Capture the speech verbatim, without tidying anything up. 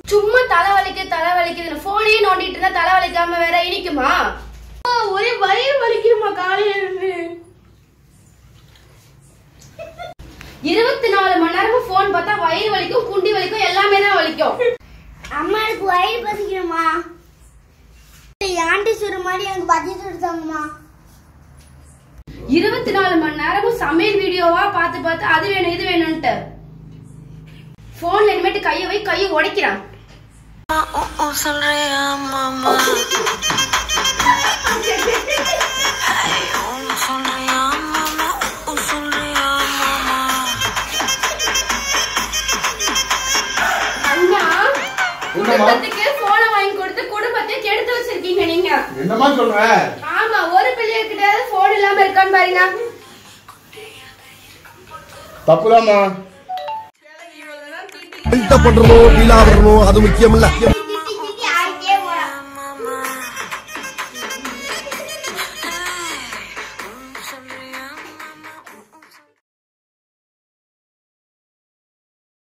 சும்மா தலை வலிக்கு தலை வலிக்குதுன்னு போனே நோண்டிட்டு இருந்தா தலை வலிக்காம வேற இனிக்குமா? ஒரே வயிறு வலிக்குமா காலையில இருந்து. இருபத்தி நாலு மணி நேரமும் போன் பார்த்தா வயிறு வலிக்கும், குண்டி வலிக்கும், எல்லாமே தான் வலிக்கும். அம்மாவுக்கு வயிறு பசிக்கணுமா? ஆண்டி சுடு மாதிரி எனக்கு பத்தி சுடுதாங்கம்மா. இருபத்தி நாலு மணி நேரமும் சமையல் வீடியோவா பார்த்து பார்த்து அது வேணும் இது வேணும்ட்டு போன்ல இனிமேட்டு கையை வை, கையை உடைக்கிறான். solriya mama solriya mama solriya mama அண்ணா குடும்பத்துக்கு போனை வாங்கி கொடுத்து குடும்பத்தை கெடுத்து வச்சிருக்கீங்க நீங்க. என்னமா சொல்ற? ஆமா, ஒரு பிள்ளைகிட்ட போன் இல்லாம இருக்கான்னு பாருங்க. தப்புதாமா. பண்றோம் அது முக்கியம் இல்ல.